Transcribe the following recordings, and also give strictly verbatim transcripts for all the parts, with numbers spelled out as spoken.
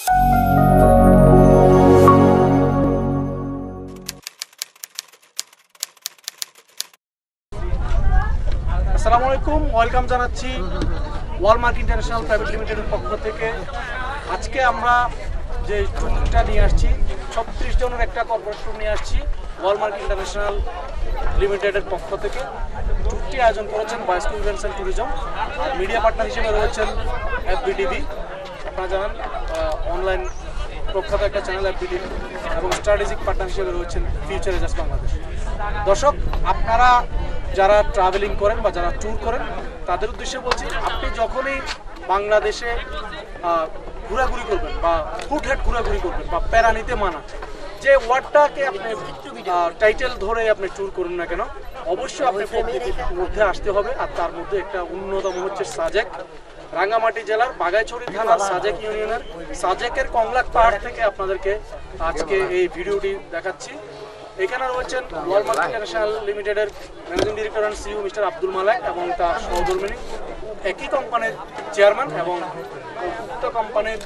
আসসালামু আলাইকুম, ওয়েলকাম জানাচ্ছি ওয়ালমার্ক ইন্টারন্যাশনাল প্রাইভেট লিমিটেডের পক্ষ থেকে। আজকে আমরা যে ট্যুরটা নিয়ে আসছি, ছত্রিশ জনের একটা কর্পোরেট ট্যুর নিয়ে আসছি ওয়ালমার্ক ইন্টারন্যাশনাল লিমিটেডের পক্ষ থেকে। ট্যুরটি আয়োজন করেছেন বায়োস্কোপ ইভেন্টস অ্যান্ড ট্যুরিজম, আর মিডিয়া পার্টনার হিসেবে রয়েছেন এফবিটিভি। আপনারা জানেন অনলাইন প্রখ্যাত একটা চ্যানেল এফবিটিভি, এবং স্ট্র্যাটেজিক পার্টনার হিসেবে রয়েছেন ফিউচার এজার্স বাংলাদেশ। দর্শক, আপনারা যারা ট্রাভেলিং করেন বা যারা ট্যুর করেন তাদের উদ্দেশ্যে বলছি, আপনি যখনই বাংলাদেশে ঘোরাঘুরি করবেন বা ফুটহেড ঘোরাঘুরি করবেন বা প্যারা নিতে মানা, যে ওয়ার্ডটাকে আপনি টাইটেল ধরে আপনি ট্যুর করুন না কেন, অবশ্যই আপনি পদ্ধতির মধ্যে আসতে হবে। আর তার মধ্যে একটা অন্যতম হচ্ছে সাজেক, রাঙ্গামাটি জেলার বাগাইছড়ি থানার সাজেক ইউনিয়নের সাজেকের কংলাক পাহাড় থেকে আপনাদেরকে আজকে এই ভিডিওটি দেখাচ্ছি। এখানে রয়েছেন ওয়ালমার্ক ইন্টারন্যাশনাল লিমিটেডের managing director and CEO mister Abdul Malek এবং তার সহধর্মিনী, একই কোম্পানির চেয়ারম্যান এবং উক্ত কোম্পানির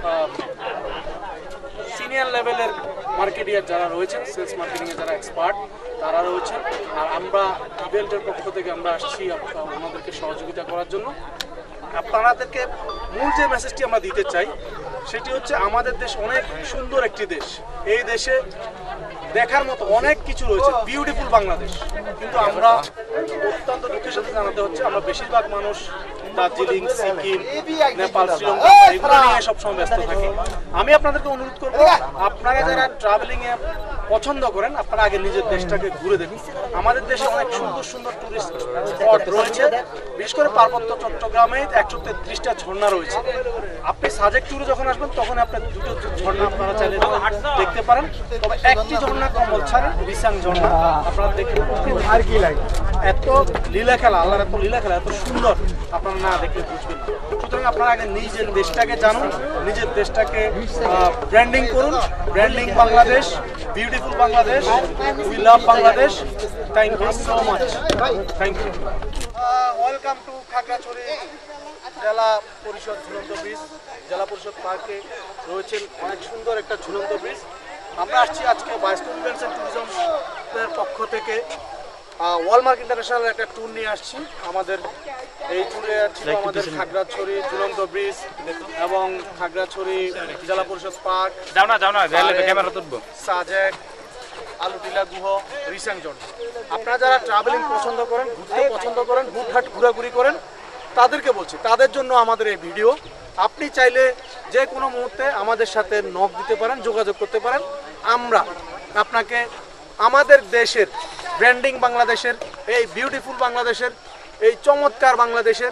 সিনিয়র লেভেলের মার্কেটিয়ার যারা রয়েছেন, সেলস মার্কেটিংয়ে যারা এক্সপার্ট তারা রয়েছেন। আর আমরা ইভেন্টের পক্ষ থেকে আমরা আসছি ওনাদেরকে সহযোগিতা করার জন্য। আপনাদেরকে মূল যে মেসেজটি আমরা দিতে চাই সেটি হচ্ছে, আমাদের দেশ অনেক সুন্দর একটি দেশ। এই দেশে দেখার মতো অনেক কিছু রয়েছে, বিউটিফুল বাংলাদেশ। কিন্তু আমরা অত্যন্ত দুঃখের সাথে জানাতে হচ্ছে, আমরা বেশিরভাগ মানুষ দার্জিলিং, সিকিম, নেপাল, শ্রীলঙ্কা এগুলো নিয়ে সবসময় ব্যস্ত থাকি। আমি আপনাদেরকে অনুরোধ করব, আপনারা যারা ট্রাভেলিংয়ে পছন্দ করেন আপনারা আগে নিজের দেশটাকে ঘুরে দেখুন। আমাদের দেশে অনেক সুন্দর সুন্দর টুরিস্ট স্পট রয়েছে, বিশেষ করে পার্বত্য চট্টগ্রামে একশো তেত্রিশটা ঝর্ণা রয়েছে। আপনি সাজেক ট্যুরে যখন আসবেন তখন আপনার দুটো ঝর্ণা আপনারা চাইলে দেখতে পারেন, তবে একটি ঝর্ণা কমল ছাড়ে রিসাং ঝর্ণা আপনারা দেখতে পাবেন। আর কি লাগে, এত লীলা খেলা, আল্লাহর এত লীলা খেলা, এত সুন্দর, আপনারা না দেখলে বুঝবেন। সুতরাং আপনারা আগে নিজের দেশটাকে জানুন, নিজের দেশটাকে ব্র্যান্ডিং করুন। Branding Bangladesh, beautiful Bangladesh, we love Bangladesh. Thank you so much, thank you. Welcome to Khagrachari জেলা পরিষদ ঝুলন্ত ব্রিজ। জেলা পরিষদ পার্কে রয়েছেন অনেক সুন্দর একটা ঝুলন্ত ব্রিজ। আমরা আসছি আজকে বায়োস্কোপ ইভেন্টস অ্যান্ড ট্যুরিজমের পক্ষ থেকে ওয়ালমার্ক ইন্টারন্যাশনাল একটা ট্যুর নিয়ে আসছি। আমাদের এই ট্যুরে ছিল আমাদের খাগড়াছড়ি ঝুলন্ত ব্রিজ এবং খাগড়াছড়ি জেলা পরিষদ পার্ক, যাও না যাও না ক্যামেরা তুলবো, সাজেক, আলুটিলা গুহ, রিসাং ঝর্ণা। আপনারা যারা ট্রাভেলিং পছন্দ করেন, ঘুরতে পছন্দ করেন, হুটহাট ঘোরাঘুরি করেন, তাদেরকে বলছি, তাদের জন্য আমাদের এই ভিডিও। আপনি চাইলে যে কোনো মুহূর্তে আমাদের সাথে নক দিতে পারেন, যোগাযোগ করতে পারেন। আমরা আপনাকে আমাদের দেশের ব্র্যান্ডিং বাংলাদেশের, এই বিউটিফুল বাংলাদেশের, এই চমৎকার বাংলাদেশের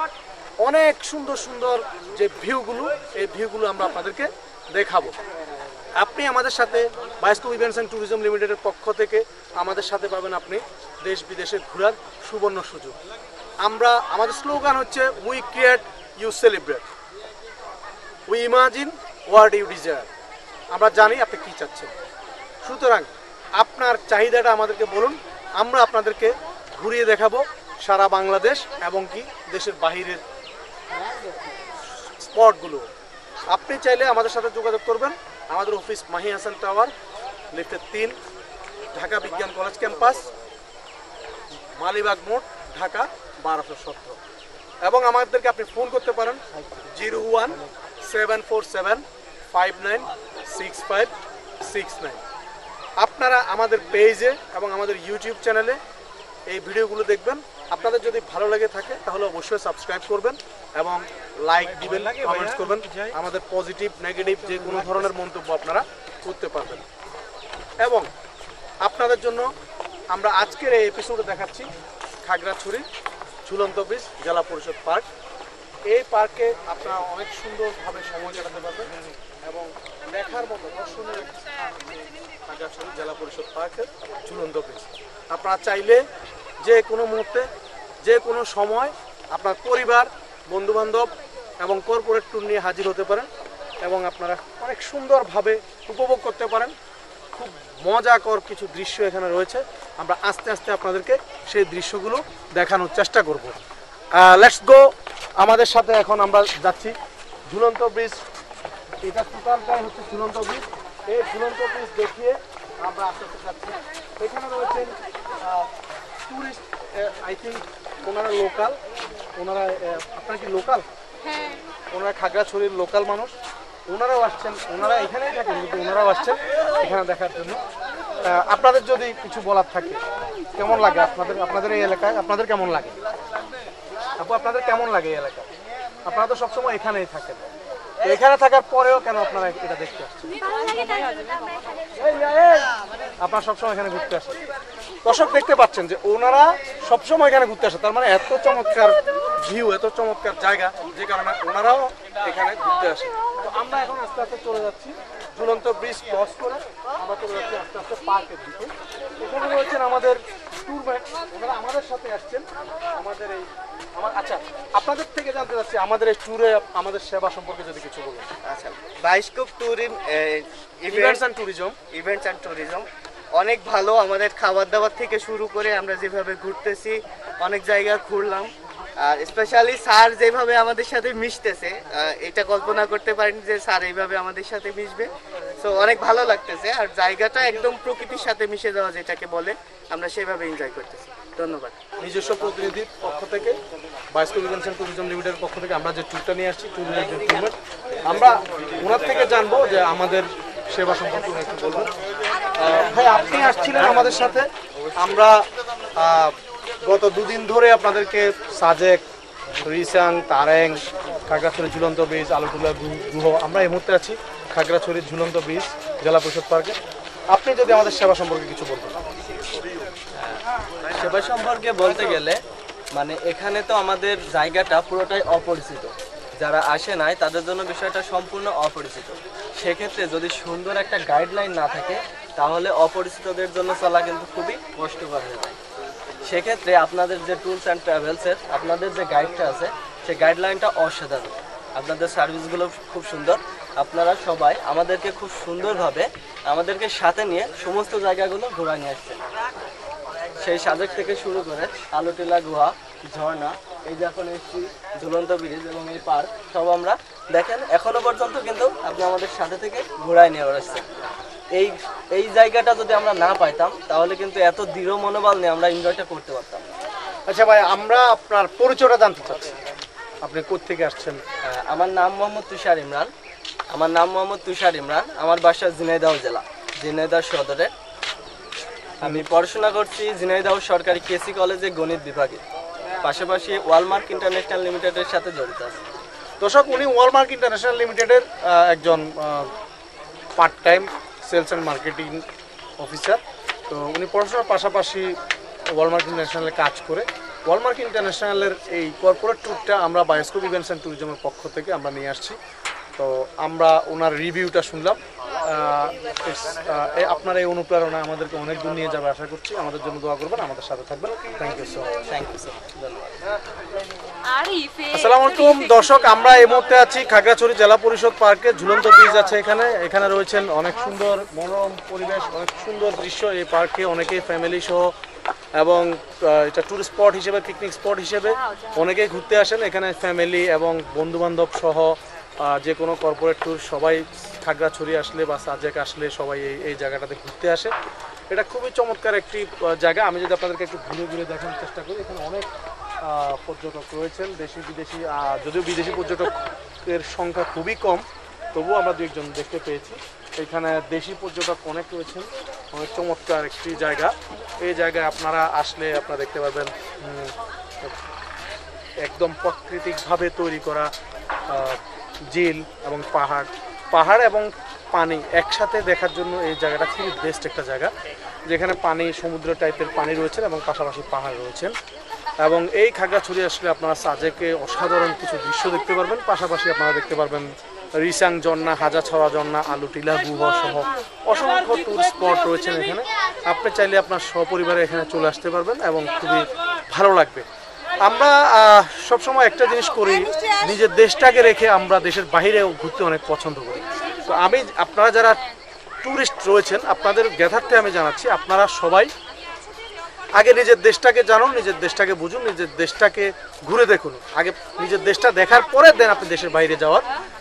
অনেক সুন্দর সুন্দর যে ভিউগুলো, এই ভিউগুলো আমরা আপনাদেরকে দেখাবো। আপনি আমাদের সাথে বায়োস্কোপ ইভেন্টস অ্যান্ড ট্যুরিজম লিমিটেডের পক্ষ থেকে আমাদের সাথে পাবেন আপনি দেশ বিদেশে ঘোরার সুবর্ণ সুযোগ। আমরা আমাদের স্লোগান হচ্ছে, we create, you celebrate, we imagine what you desire. আমরা জানি আপনি কী চাচ্ছেন, সুতরাং আপনার চাহিদাটা আমাদেরকে বলুন, আমরা আপনাদেরকে ঘুরিয়ে দেখাবো সারা বাংলাদেশ এবং কি দেশের বাহিরের স্পটগুলো। আপনি চাইলে আমাদের সাথে যোগাযোগ করবেন। আমাদের অফিস মাহি হাসান টাওয়ার, লিফটের তিন, ঢাকা বিজ্ঞান কলেজ ক্যাম্পাস, মালিবাগ মোড়, ঢাকা বারোশো সতেরো। এবং আমাদেরকে আপনি ফোন করতে পারেন zero one seven four seven five nine six five six nine. আপনারা আমাদের পেজে এবং আমাদের ইউটিউব চ্যানেলে এই ভিডিওগুলো দেখবেন। আপনাদের যদি ভালো লেগে থাকে তাহলে অবশ্যই সাবস্ক্রাইব করবেন এবং লাইক দিবেন, কমেন্টস করবেন। আমাদের পজিটিভ নেগেটিভ যে কোনো ধরনের মন্তব্য আপনারা করতে পারবেন। এবং আপনাদের জন্য আমরা আজকের এই এপিসোডে দেখাচ্ছি খাগড়াছড়ি ঝুলন্ত ব্রিজ জেলা পরিষদ পার্ক। এই পার্কে আপনারা অনেক সুন্দরভাবে সময় কাটাতে পারবেন এবং দেখার মতো দর্শনীয় খাগড়াছড়ি জেলা পরিষদ পার্কের ঝুলন্ত ব্রিজ। আপনারা চাইলে যে কোনো মুহূর্তে, যে কোনো সময় আপনার পরিবার, বন্ধুবান্ধব এবং কর্পোরেট ট্যুর নিয়ে হাজির হতে পারেন এবং আপনারা অনেক সুন্দরভাবে উপভোগ করতে পারেন। খুব মজাকর কিছু দৃশ্য এখানে রয়েছে, আমরা আস্তে আস্তে আপনাদেরকে সেই দৃশ্যগুলো দেখানোর চেষ্টা করব। Let's go. আমাদের সাথে এখন আমরা যাচ্ছি ঝুলন্ত ব্রিজ এটা টোটালটাই হচ্ছে ঝুলন্ত ব্রিজ। এই ঝুলন্ত ব্রিজ দেখিয়ে আমরা আস্তে আস্তে যাচ্ছি। এখানে রয়েছেন টুরিস্ট, আই থিঙ্ক ওনারা লোকাল, ওনারা আপনার কি লোকাল? হ্যাঁ, ওনারা খাগড়াছড়ির লোকাল মানুষ, ওনারাও আসছেন, ওনারা এখানেই থাকেন কিন্তু ওনারাও আসছেন এখানে দেখার জন্য। আপনাদের যদি কিছু বলার থাকে, কেমন লাগে আপনাদের আপনাদের এই এলাকায়? আপনাদের কেমন লাগে আপু, আপনাদের কেমন লাগে এই এলাকায়? আপনারা তো সবসময় এখানেই থাকেন, এখানে থাকার পরেও কেন আপনারা এটা দেখতে আসছেন? আপনারা সবসময় এখানে ঘুরতে আসেন। দর্শক দেখতে পাচ্ছেন যে ওনারা সবসময় এখানে ঘুরতে আসে, তার মানে এত চমৎকার ভিউ, এত চমৎকার জায়গা, যে কারণে ওনারাও এখানে ঘুরতে আসে। তো আমরা এখন আস্তে আস্তে চলে যাচ্ছি ঝুলন্ত ব্রিজ ক্রস করে, আমরা চলে যাচ্ছি আস্তে আস্তে পার্কের দিকে। এখানে রয়েছেন আমাদের ট্যুর গাইড, ওনারা আমাদের সাথে আসছেন আমাদের এই আমার। আচ্ছা, আপনাদের থেকে জানতে চাচ্ছি আমাদের এই ট্যুরে আমাদের সেবা সম্পর্কে যদি কিছু বলুন। আচ্ছা, bioscope tourism events and tourism events and tourism অনেক ভালো। আমাদের খাবার দাবার থেকে শুরু করে আমরা যেভাবে ঘুরতেছি, অনেক জায়গা ঘুরলাম। আর স্পেশালি স্যার যেভাবে আমাদের সাথে মিশতেছে, এটা কল্পনা করতে পারিনি যে স্যার এইভাবে আমাদের সাথে মিশবে। সো অনেক ভালো লাগতেছে। আর জায়গাটা একদম প্রকৃতির সাথে মিশে যাওয়া যেটাকে বলে, আমরা সেভাবে এনজয় করতেছি। ধন্যবাদ। নিজস্ব প্রতিনিধির পক্ষ থেকে, বাইস্কোপ ইভেন্টস অ্যান্ড ট্যুরিজম লিমিটেডের পক্ষ থেকে আমরা যে ট্যুরটা নিয়ে আসছি, ট্যুর রিলেটেড, আমরা ওনার থেকে জানবো যে আমাদের সেবা সম্পর্কে উনি একটু বলবেন। ভাই, আপনি আসছিলেন আমাদের সাথে, আমরা গত দুদিন ধরে আপনাদেরকে সাজেক, রিসাং, তারেং, খাগড়াছড়ি ঝুলন্ত ব্রিজ, আলুটুলা গুহ, আমরা এই মুহূর্তে আছি খাগড়াছড়ির ঝুলন্ত ব্রিজ জেলা পরিষদ পার্কে। আপনি যদি আমাদের সেবা সম্পর্কে কিছু বলতেন। সেবা সম্পর্কে বলতে গেলে মানে এখানে তো আমাদের জায়গাটা পুরোটাই অপরিচিত, যারা আসে নাই তাদের জন্য বিষয়টা সম্পূর্ণ অপরিচিত। সেক্ষেত্রে যদি সুন্দর একটা গাইডলাইন না থাকে তাহলে অপরিচিতদের জন্য চলা কিন্তু খুবই কষ্টকর হয়ে যায়। সেক্ষেত্রে আপনাদের যে ট্যুরস অ্যান্ড ট্রাভেলসের আপনাদের যে গাইডটা আছে সেই গাইডলাইনটা অসাধারণ, আপনাদের সার্ভিসগুলো খুব সুন্দর। আপনারা সবাই আমাদেরকে খুব সুন্দরভাবে আমাদেরকে সাথে নিয়ে সমস্ত জায়গাগুলো ঘোরা নিয়ে আসছেন। সেই সাজেক থেকে শুরু করে আলুটিলা গুহা, ঝর্ণা, এই যে এখন এসছি ঝুলন্ত ব্রিজ এবং এই পার্ক, সব আমরা দেখেন এখনো পর্যন্ত কিন্তু আপনি আমাদের সাথে থেকে ঘোরায় নিয়ে বেড়াচ্ছেন। এই এই জায়গাটা যদি আমরা না পাইতাম তাহলে কিন্তু এত দৃঢ় মনোবল নিয়ে আমরা এনজয়টা করতে পারতাম। আচ্ছা ভাই, আমরা আপনার পরিচয়টা জানতে চাচ্ছি, আপনি কোত্থেকে আসছেন? আমার নাম মোহাম্মদ তুষার ইমরান। আমার নাম মোহাম্মদ তুষার ইমরান। আমার বাসা ঝিনাইদহ জেলা, ঝিনাইদহ সদরে। আমি পড়াশোনা করছি ঝিনাইদহ সরকারি কেসি কলেজে গণিত বিভাগে, পাশাপাশি ওয়ালমার্ক ইন্টারন্যাশনাল লিমিটেডের সাথে জড়িত আছে। দর্শক, উনি ওয়ালমার্ক ইন্টারন্যাশনাল লিমিটেডের একজন part time sales and marketing officer. তো উনি পড়াশোনার পাশাপাশি ওয়ালমার্ক ইন্টারন্যাশনালে কাজ করে। ওয়ালমার্ক ইন্টারন্যাশনালের এই কর্পোরেট ট্যুরটা আমরা বাইস্কোপ ইভেন্টস অ্যান্ড ট্যুরিজমের পক্ষ থেকে আমরা নিয়ে আসছি। তো আমরা ওনার রিভিউটা শুনলাম। আপনার এই অনুপ্রেরণা আমাদেরকে অনেক দূর নিয়ে যাবে আশা করছি। আমাদের জন্য দোয়া করবেন, আমাদের সাথে থাকবেন। Thank you so much. Thank you so much, ধন্যবাদ। আসসালামু আলাইকুম দর্শক, আমরা এই মুহূর্তে আছি খাগড়াছড়ি জেলা পরিষদ পার্কে। ঝুলন্ত ব্রিজ আছে এখানে, এখানে রয়েছেন অনেক সুন্দর মনোরম পরিবেশ, অনেক সুন্দর দৃশ্য। এই পার্কে অনেকেই ফ্যামিলি সহ এবং এটা ট্যুরিস্ট স্পট হিসেবে, পিকনিক স্পট হিসেবে অনেকেই ঘুরতে আসেন। এখানে ফ্যামিলি এবং বন্ধুবান্ধব সহ যে কোনো কর্পোরেট ট্যুর সবাই খাগড়াছড়ি আসলে বা সাজেক আসলে সবাই এই এই জায়গাটাতে ঘুরতে আসে। এটা খুবই চমৎকার একটি জায়গা। আমি যদি আপনাদেরকে একটু ঘুরে ঘুরে দেখানোর চেষ্টা করি, এখানে অনেক পর্যটক রয়েছেন, দেশি বিদেশি। যদিও বিদেশি পর্যটকের সংখ্যা খুবই কম, তবুও আমরা দু একজন দেখতে পেয়েছি। এখানে দেশি পর্যটক অনেক রয়েছেন। অনেক চমৎকার একটি জায়গা। এই জায়গায় আপনারা আসলে আপনারা দেখতে পারবেন একদম প্রাকৃতিকভাবে তৈরি করা ঝিল এবং পাহাড় পাহাড় এবং পানি একসাথে দেখার জন্য এই জায়গাটা খুবই বেস্ট একটা জায়গা, যেখানে পানি সমুদ্র টাইপের পানি রয়েছে এবং পাশাপাশি পাহাড় রয়েছেন। এবং এই খাগড়াছড়ি আসলে আপনারা সাজেকে অসাধারণ কিছু দৃশ্য দেখতে পারবেন। পাশাপাশি আপনারা দেখতে পারবেন রিসাং ঝর্ণা, হাজাছড়া ঝর্ণা, আলুটিলা গুহা সহ অসংখ্য ট্যুর স্পট রয়েছেন এখানে। আপনি চাইলে আপনার সপরিবারে এখানে চলে আসতে পারবেন এবং খুবই ভালো লাগবে। আমরা সবসময় একটা জিনিস করি, নিজের দেশটাকে রেখে আমরা দেশের বাইরেও ঘুরতে অনেক পছন্দ করি। তো আমি আপনারা যারা ট্যুরিস্ট রয়েছেন আপনাদের জ্ঞাতার্থে আমি জানাচ্ছি, আপনারা সবাই আগে নিজের দেশটাকে জানুন, নিজের দেশটাকে বুঝুন, নিজের দেশটাকে ঘুরে দেখুন। আগে নিজের দেশটা দেখার পরে দেন আপনি দেশের বাইরে যাওয়ার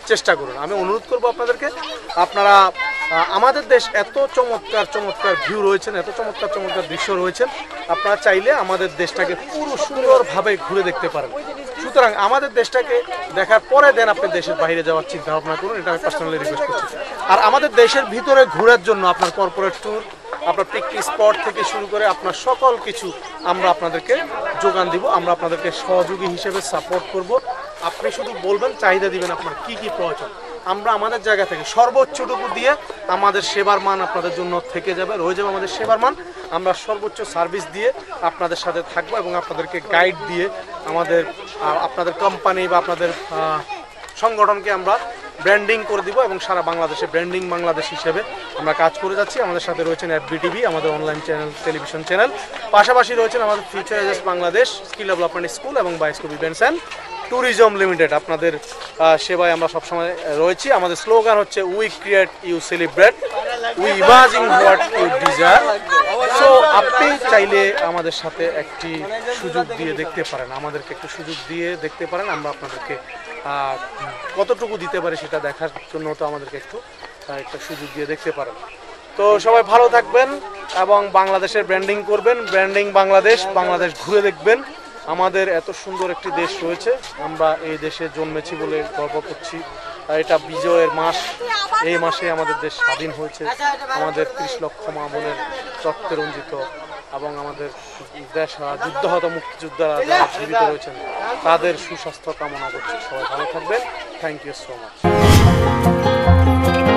চেষ্টা করুন। আমি অনুরোধ করব আপনাদেরকে, আপনারা আমাদের দেশ এত চমৎকার চমৎকার ভিউ রয়েছেন, এত চমৎকার চমৎকার দৃশ্য রয়েছেন, আপনারা চাইলে আমাদের দেশটাকে পুরো সুন্দরভাবে ঘুরে দেখতে পারেন। সুতরাং আমাদের দেশটাকে দেখার পরে দেন আপনি দেশের বাইরে যাওয়ার চিন্তা ভাবনা করুন, এটা আমি পার্সোনালি রিকোয়েস্ট করছি। আর আমাদের দেশের ভিতরে ঘোরার জন্য আপনার কর্পোরেট ট্যুর, আপনার পিকনিক স্পট থেকে শুরু করে আপনার সকল কিছু আমরা আপনাদেরকে যোগান দিব, আমরা আপনাদেরকে সহযোগী হিসেবে সাপোর্ট করব। আপনি শুধু বলবেন, চাহিদা দিবেন আপনার কি কি প্রয়োজন, আমরা আমাদের জায়গা থেকে সর্বোচ্চটুকু দিয়ে আমাদের সেবার মান আপনাদের জন্য থেকে যাবে, রয়ে যাবে আমাদের সেবার মান। আমরা সর্বোচ্চ সার্ভিস দিয়ে আপনাদের সাথে থাকবো এবং আপনাদেরকে গাইড দিয়ে আমাদের আপনাদের কোম্পানি বা আপনাদের সংগঠনকে আমরা ব্র্যান্ডিং করে দিব এবং সারা বাংলাদেশে ব্র্যান্ডিং বাংলাদেশ হিসেবে আমরা কাজ করে যাচ্ছি। আমাদের সাথে রয়েছেন এফবি টিভি, আমাদের অনলাইন চ্যানেল, টেলিভিশন চ্যানেল, পাশাপাশি রয়েছেন আমাদের future edges Bangladesh, skill development school এবং bioscope events and tourism limited. আপনাদের সেবায় আমরা সবসময় রয়েছি। আমাদের স্লোগান হচ্ছে we create, you celebrate, we imagine what you desire. So আপনি চাইলে আমাদের সাথে একটি সুযোগ দিয়ে দেখতে পারেন, আমাদেরকে একটু সুযোগ দিয়ে দেখতে পারেন। আমরা আপনাদেরকে কতটুকু দিতে পারি সেটা দেখার জন্য তো আমাদেরকে একটু একটা সুযোগ দিয়ে দেখতে পারেন। তো সবাই ভালো থাকবেন এবং বাংলাদেশের ব্র্যান্ডিং করবেন, ব্র্যান্ডিং বাংলাদেশ, বাংলাদেশ ঘুরে দেখবেন। আমাদের এত সুন্দর একটি দেশ রয়েছে, আমরা এই দেশে জন্মেছি বলে গর্ব করছি। এটা বিজয়ের মাস, এই মাসে আমাদের দেশ স্বাধীন হয়েছে। আমাদের ত্রিশ লক্ষ মা বোনের রক্তে রঞ্জিত এবং আমাদের দেশ যুদ্ধহত মুক্তিযোদ্ধারা যারা জীবিত রয়েছেন তাদের সুস্বাস্থ্য কামনা করছি। সবাই ভালো থাকবেন। Thank you so much.